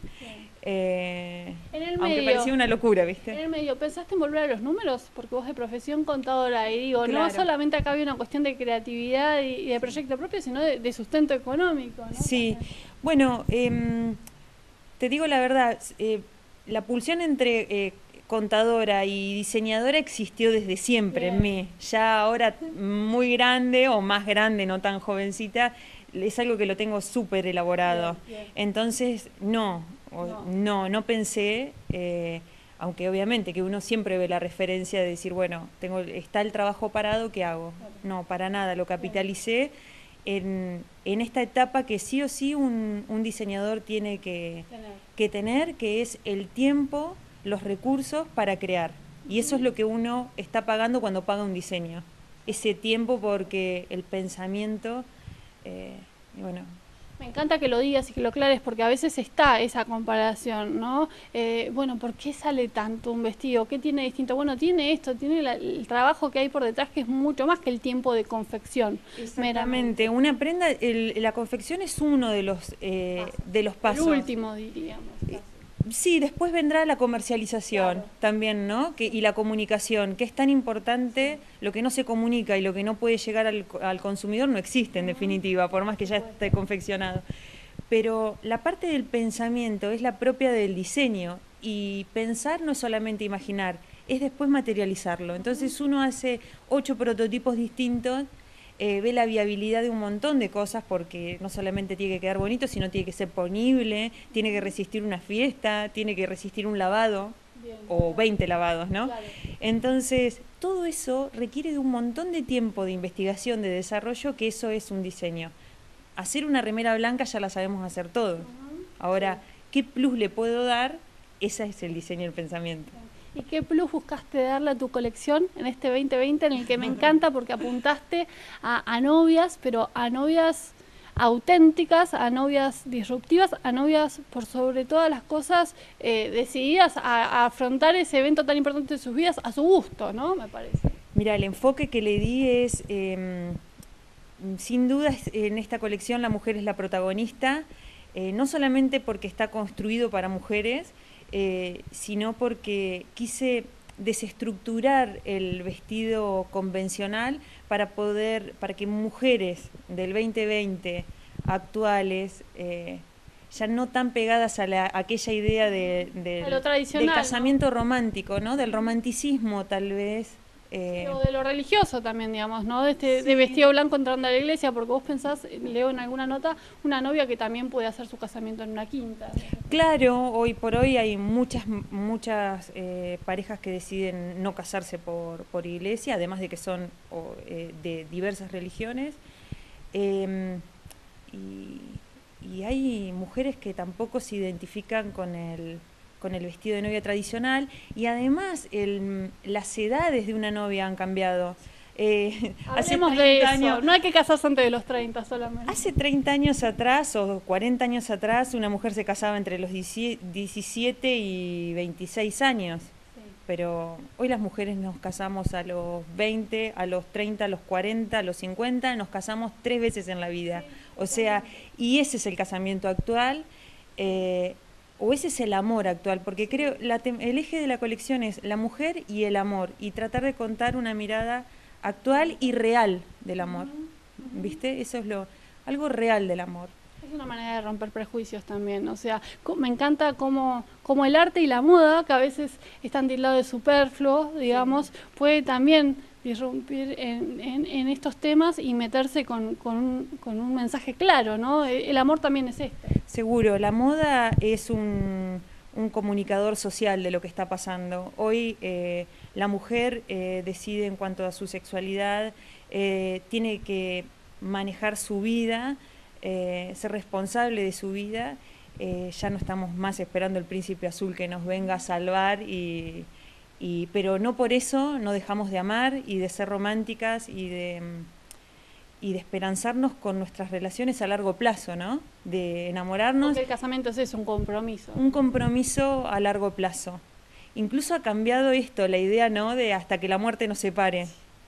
eh, en el aunque medio, parecía una locura, ¿viste? En el medio, ¿pensaste en volver a los números? Porque vos de profesión contadora, y digo, Claro. no solamente acá había una cuestión de creatividad y, y de proyecto propio, sino de, de sustento económico, ¿no? Sí, bueno, eh, te digo la verdad, eh, la pulsión entre eh, contadora y diseñadora existió desde siempre en mí. Ya ahora muy grande o más grande, no tan jovencita, es algo que lo tengo súper elaborado. Bien, bien. Entonces, no, no, no, no pensé, eh, aunque obviamente que uno siempre ve la referencia de decir, bueno, tengo está el trabajo parado, ¿qué hago? No, para nada, lo capitalicé en, en esta etapa que sí o sí un, un diseñador tiene que tener. que tener, que es el tiempo, los recursos para crear. Y eso es lo que uno está pagando cuando paga un diseño. Ese tiempo, porque el pensamiento, eh, y bueno... Me encanta que lo digas y que lo aclares, porque a veces está esa comparación, ¿no? Eh, bueno, ¿por qué sale tanto un vestido? ¿Qué tiene distinto? Bueno, tiene esto, tiene la, el trabajo que hay por detrás, que es mucho más que el tiempo de confección. Exactamente. Una prenda, el, la confección es uno de los, eh, de los pasos. El último, diríamos. Sí, después vendrá la comercialización, claro, también, ¿no? Que, y la comunicación, que es tan importante. Lo que no se comunica y lo que no puede llegar al, al consumidor no existe, en definitiva, por más que ya esté confeccionado. Pero la parte del pensamiento es la propia del diseño, y pensar no es solamente imaginar, es después materializarlo. Entonces uno hace ocho prototipos distintos, Eh, ve la viabilidad de un montón de cosas, porque no solamente tiene que quedar bonito, sino tiene que ser ponible, tiene que resistir una fiesta, tiene que resistir un lavado, bien, o veinte lavados, ¿no? Claro. Entonces, todo eso requiere de un montón de tiempo de investigación, de desarrollo, que eso es un diseño. Hacer una remera blanca ya la sabemos hacer todos. Uh-huh. Ahora, ¿qué plus le puedo dar? Ese es el diseño del pensamiento. ¿Y qué plus buscaste darle a tu colección en este veinte veinte, en el que me encanta porque apuntaste a, a novias, pero a novias auténticas, a novias disruptivas, a novias por sobre todas las cosas eh, decididas a, a afrontar ese evento tan importante de sus vidas a su gusto, ¿no? Me parece. Mira, el enfoque que le di es, eh, sin duda, en esta colección la mujer es la protagonista, eh, no solamente porque está construido para mujeres, Eh, sino porque quise desestructurar el vestido convencional para poder, para que mujeres del veinte veinte actuales, eh, ya no tan pegadas a, la, a aquella idea de, de, a lo tradicional, del casamiento, ¿no? romántico, ¿no? Del romanticismo, tal vez. Eh, o de lo religioso también, digamos, ¿no? De este sí. de vestido blanco entrando a la iglesia, porque vos pensás, leo en alguna nota, una novia que también puede hacer su casamiento en una quinta. Claro, hoy por hoy hay muchas muchas eh, parejas que deciden no casarse por, por iglesia, además de que son o, eh, de diversas religiones. Eh, y, y hay mujeres que tampoco se identifican con el... con el vestido de novia tradicional, y además el, las edades de una novia han cambiado. Eh, Hablemos de eso, años, no hay que casarse antes de los treinta solamente. Hace treinta años atrás o cuarenta años atrás una mujer se casaba entre los diecisiete y veintiséis años, sí. Pero hoy las mujeres nos casamos a los veinte, a los treinta, a los cuarenta, a los cincuenta, nos casamos tres veces en la vida. Sí, o sea, y ese es el casamiento actual. Eh, o ese es el amor actual, porque creo la el eje de la colección es la mujer y el amor, y tratar de contar una mirada actual y real del amor, ¿viste? Eso es lo algo real del amor. Es una manera de romper prejuicios también, o sea, me encanta cómo, cómo el arte y la moda, que a veces están tildados de superfluo, digamos, sí. puede también disrumpir en, en, en estos temas y meterse con, con, un, con un mensaje claro, ¿no? El amor también es este. Seguro, la moda es un, un comunicador social de lo que está pasando. Hoy eh, la mujer eh, decide en cuanto a su sexualidad, eh, tiene que manejar su vida, eh, ser responsable de su vida. Eh, ya no estamos más esperando el príncipe azul que nos venga a salvar, y, y, pero no por eso no dejamos de amar y de ser románticas y de, y de esperanzarnos con nuestras relaciones a largo plazo, ¿no? De enamorarnos. Porque el casamiento es eso, un compromiso. Un compromiso a largo plazo. Incluso ha cambiado esto, la idea, ¿no?, de hasta que la muerte nos separe.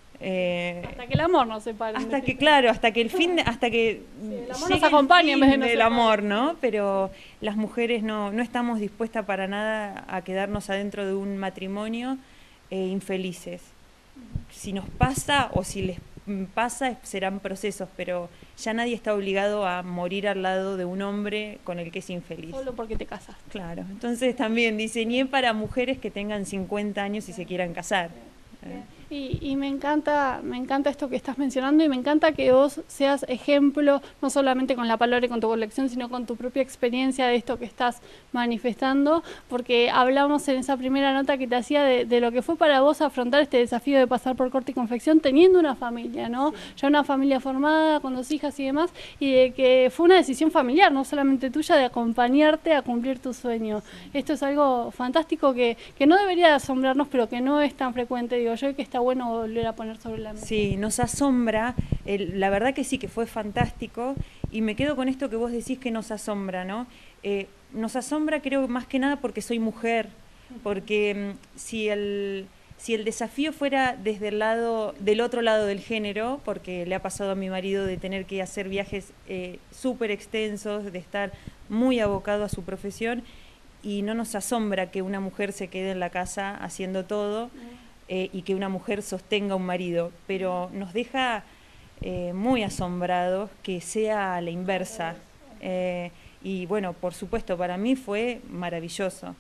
Eh, hasta que el amor nos separe. Hasta que, claro, hasta que el fin, de, hasta que sí, el amor nos acompañe en vez de nos del amor, ¿no? Pero las mujeres no, no estamos dispuestas para nada a quedarnos adentro de un matrimonio eh, infelices. Si nos pasa o si les pasa serán procesos, pero ya nadie está obligado a morir al lado de un hombre con el que es infeliz. Solo porque te casas. Claro, entonces también diseñé para mujeres que tengan cincuenta años y se quieran casar. Eh. Y, y me encanta, me encanta esto que estás mencionando, y me encanta que vos seas ejemplo, no solamente con la palabra y con tu colección, sino con tu propia experiencia de esto que estás manifestando, porque hablamos en esa primera nota que te hacía de, de lo que fue para vos afrontar este desafío de pasar por corte y confección teniendo una familia, ¿no? Sí. Ya una familia formada, con dos hijas y demás, y de que fue una decisión familiar, no solamente tuya, de acompañarte a cumplir tu sueño. Sí. Esto es algo fantástico que, que no debería asombrarnos, pero que no es tan frecuente, digo yo, y que está bueno volver a poner sobre la mesa. Sí, nos asombra, el, la verdad que sí, que fue fantástico, y me quedo con esto que vos decís que nos asombra, ¿no? Eh, nos asombra, creo, más que nada porque soy mujer, porque um, si el, si el desafío fuera desde el lado, del otro lado del género, porque le ha pasado a mi marido de tener que hacer viajes eh, súper extensos, de estar muy abocado a su profesión, y no nos asombra que una mujer se quede en la casa haciendo todo, Eh, y que una mujer sostenga a un marido, pero nos deja eh, muy asombrados que sea a la inversa. Eh, y bueno, por supuesto, para mí fue maravilloso.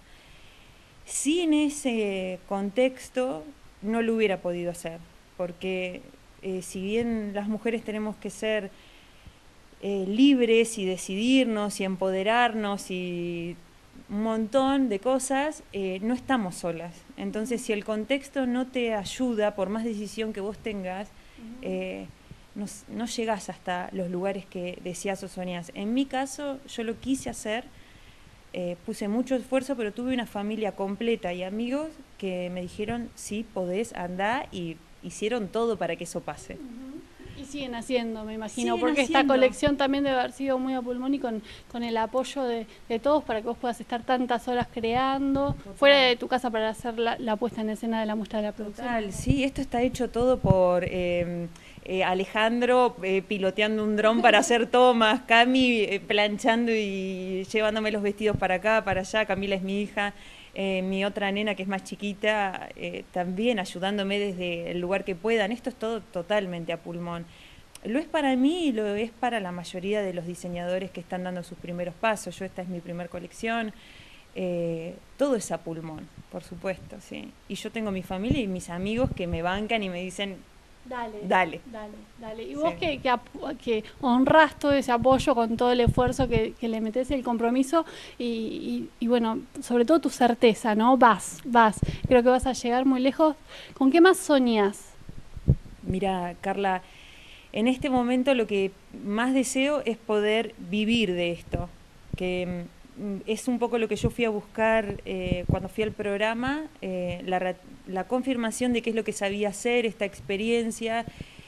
Sí, en ese contexto no lo hubiera podido hacer, porque eh, si bien las mujeres tenemos que ser eh, libres y decidirnos y empoderarnos y un montón de cosas, eh, no estamos solas. Entonces, si el contexto no te ayuda, por más decisión que vos tengas, eh, no, no llegás hasta los lugares que deseas o soñás. En mi caso, yo lo quise hacer, eh, puse mucho esfuerzo, pero tuve una familia completa y amigos que me dijeron, sí, podés, andá, y hicieron todo para que eso pase. Y siguen haciendo, me imagino, siguen porque haciendo. Esta colección también debe haber sido muy a pulmón y con, con el apoyo de, de todos para que vos puedas estar tantas horas creando, Total. Fuera de tu casa para hacer la, la puesta en escena de la muestra de la producción. Total, sí, esto está hecho todo por eh, eh, Alejandro eh, piloteando un dron para hacer tomas, Cami eh, planchando y llevándome los vestidos para acá, para allá, Camila es mi hija. Eh, mi otra nena que es más chiquita eh, también ayudándome desde el lugar que puedan. Esto es todo totalmente a pulmón. Lo es para mí y lo es para la mayoría de los diseñadores que están dando sus primeros pasos. Yo, esta es mi primer colección. Eh, todo es a pulmón, por supuesto, sí. Y yo tengo mi familia y mis amigos que me bancan y me dicen, Dale, dale, dale, dale. Y vos sí. que, que, que honrás todo ese apoyo con todo el esfuerzo que, que le metés, el compromiso y, y, y bueno, sobre todo tu certeza, ¿no? Vas, vas. Creo que vas a llegar muy lejos. ¿Con qué más soñás? Mira, Carla, en este momento lo que más deseo es poder vivir de esto, que es un poco lo que yo fui a buscar eh, cuando fui al programa, eh, la, la confirmación de qué es lo que sabía hacer, esta experiencia.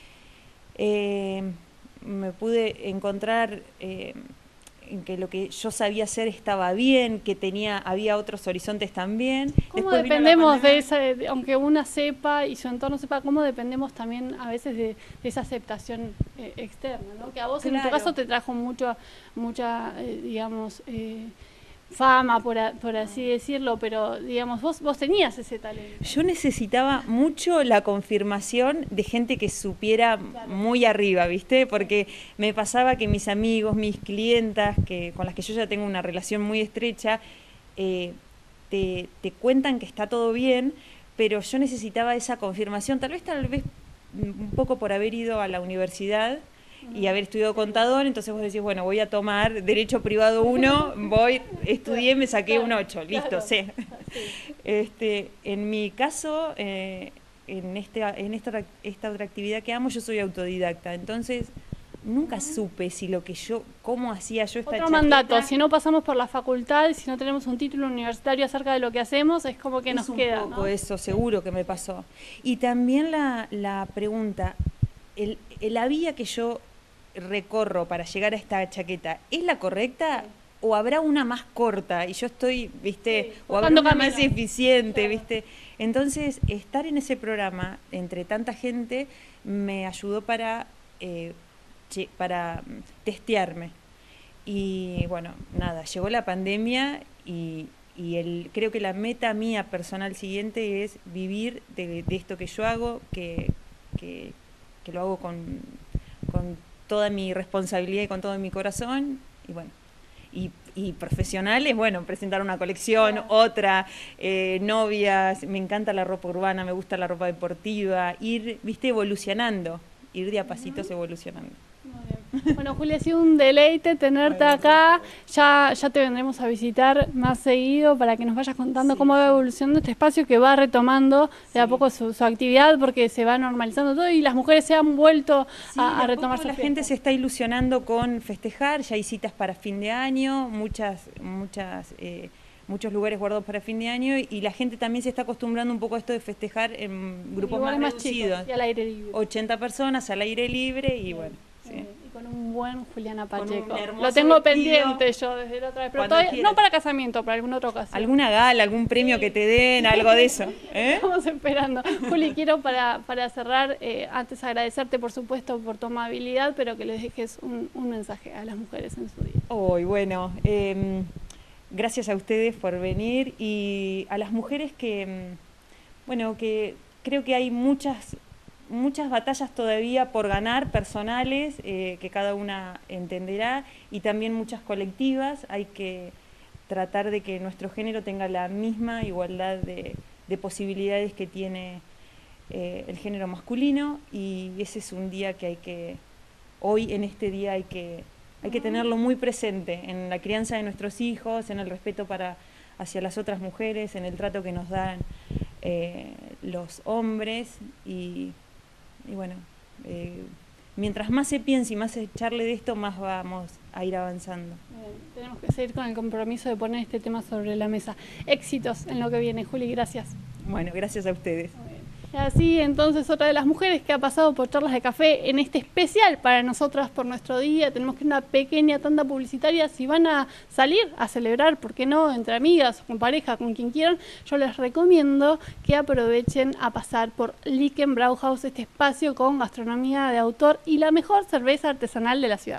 Eh, me pude encontrar eh, en que lo que yo sabía hacer estaba bien, que tenía había otros horizontes también. ¿Cómo Después dependemos de esa, de, aunque una sepa y su entorno sepa, cómo dependemos también a veces de, de esa aceptación eh, externa, ¿no? Que a vos claro. En tu caso te trajo mucho, mucha, eh, digamos, eh, fama, por, a, por así decirlo, pero digamos, vos, vos tenías ese talento. Yo necesitaba mucho la confirmación de gente que supiera claro. Muy arriba, ¿viste? Porque me pasaba que mis amigos, mis clientas, que con las que yo ya tengo una relación muy estrecha, eh, te, te cuentan que está todo bien, pero yo necesitaba esa confirmación, tal vez, tal vez un poco por haber ido a la universidad y haber estudiado contador, entonces vos decís, bueno, voy a tomar Derecho Privado uno, voy, estudié, me saqué un ocho, listo, claro. sé. Sí. Este, en mi caso, eh, en, este, en esta, esta otra actividad que amo, yo soy autodidacta, entonces nunca supe si lo que yo, cómo hacía yo esta Otro chaqueta. mandato, si no pasamos por la facultad, si no tenemos un título universitario acerca de lo que hacemos, es como que es nos un queda, poco ¿no? eso, seguro que me pasó. Y también la, la pregunta, el, la vía que yo recorro para llegar a esta chaqueta, ¿es la correcta? ¿O habrá una más corta? Y yo estoy, ¿viste? Sí, o habrá buscando una camino. más eficiente, Claro. ¿viste? Entonces, estar en ese programa, entre tanta gente, me ayudó para, eh, che- para mm, testearme. Y bueno, nada, llegó la pandemia y, y el, creo que la meta mía personal siguiente es vivir de, de esto que yo hago, que, que, que lo hago con, con toda mi responsabilidad y con todo mi corazón. Y bueno, y, y profesionales, bueno, presentar una colección, Claro. otra, eh, novias, me encanta la ropa urbana, me gusta la ropa deportiva, ir, viste, evolucionando, ir de a pasitos evolucionando. Muy bien. Bueno, Julia, ha sido un deleite tenerte Bueno, acá. Ya, ya te vendremos a visitar más seguido para que nos vayas contando Sí, cómo va sí. evolucionando este espacio que va retomando de a Sí. poco su, su actividad porque se va normalizando todo y las mujeres se han vuelto Sí, a, a de a retomar poco su la fiesta. gente se está ilusionando con festejar, ya hay citas para fin de año, muchas, muchas, eh, muchos lugares guardados para fin de año y la gente también se está acostumbrando un poco a esto de festejar en grupos Lugares más, más reducidos, chicos y al aire libre. ochenta personas al aire libre y bueno, sí. Eh, Y con un buen Juliana Con un Pacheco. hermoso Lo tengo vestido. pendiente yo desde la otra vez, pero Cuando todavía, quieras. no para casamiento, para alguna otra ocasión. Alguna gala, algún premio que te den, algo de eso, ¿eh? Estamos esperando. Juli, quiero para, para cerrar, eh, antes agradecerte por supuesto por tu amabilidad, pero que les dejes un, un mensaje a las mujeres en su día. Hoy, bueno, eh, gracias a ustedes por venir y a las mujeres que, mm, bueno, que creo que hay muchas, muchas batallas todavía por ganar, personales, eh, que cada una entenderá, y también muchas colectivas. Hay que tratar de que nuestro género tenga la misma igualdad de, de posibilidades que tiene eh, el género masculino, y ese es un día que hay que, hoy en este día hay que, hay que tenerlo muy presente en la crianza de nuestros hijos, en el respeto para hacia las otras mujeres, en el trato que nos dan eh, los hombres y, y bueno, eh, mientras más se piense y más se charle de esto, más vamos a ir avanzando. Bien, tenemos que seguir con el compromiso de poner este tema sobre la mesa. Éxitos en lo que viene, Juli, gracias. Bueno, gracias a ustedes. Y así entonces otra de las mujeres que ha pasado por Charlas de Café en este especial para nosotras por nuestro día. Tenemos que ir a una pequeña tanda publicitaria. Si van a salir a celebrar, ¿por qué no? Entre amigas, con pareja, con quien quieran, yo les recomiendo que aprovechen a pasar por Liken Brauhaus, este espacio con gastronomía de autor y la mejor cerveza artesanal de la ciudad.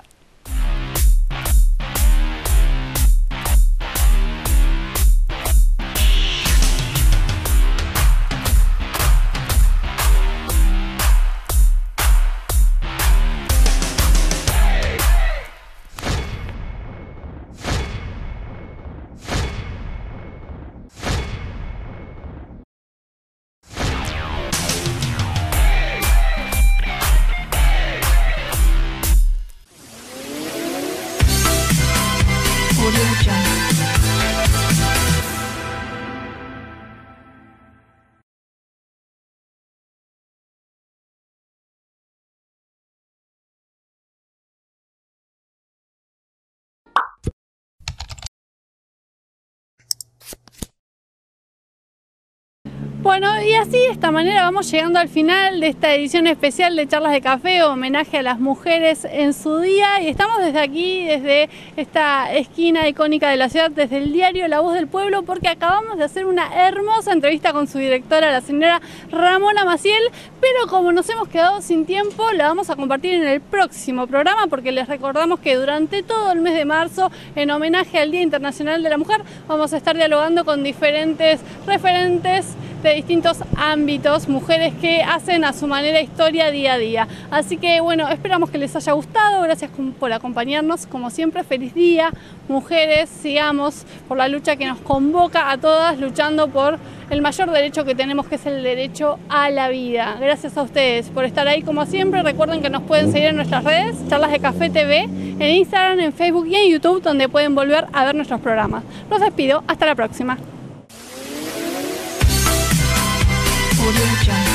Bueno, y así de esta manera vamos llegando al final de esta edición especial de Charlas de Café, homenaje a las mujeres en su día, y estamos desde aquí, desde esta esquina icónica de la ciudad, desde el diario La Voz del Pueblo, porque acabamos de hacer una hermosa entrevista con su directora, la señora Ramona Maciel, pero como nos hemos quedado sin tiempo, la vamos a compartir en el próximo programa, porque les recordamos que durante todo el mes de marzo, en homenaje al Día Internacional de la Mujer, vamos a estar dialogando con diferentes referentes de distintos ámbitos, mujeres que hacen a su manera historia día a día. Así que bueno, esperamos que les haya gustado, gracias por acompañarnos, como siempre, feliz día, mujeres, sigamos por la lucha que nos convoca a todas, luchando por el mayor derecho que tenemos, que es el derecho a la vida. Gracias a ustedes por estar ahí como siempre, recuerden que nos pueden seguir en nuestras redes, Charlas de Café T V, en Instagram, en Facebook y en YouTube, donde pueden volver a ver nuestros programas. Los despido, hasta la próxima. Audio Jungle.